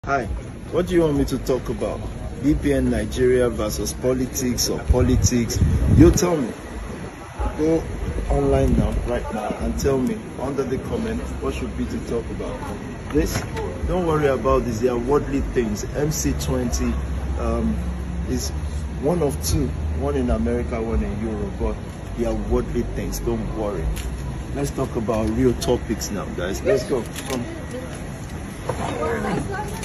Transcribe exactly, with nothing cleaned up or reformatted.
Hi, what do you want me to talk about? B P N Nigeria versus politics or politics? You tell me. Go online now, right now, and tell me under the comment what should be to talk about. This, don't worry about this, they are worldly things. M C twenty um, is one of two, one in America, one in Europe, but they are worldly things, don't worry. Let's talk about real topics now, guys. Let's go. Come.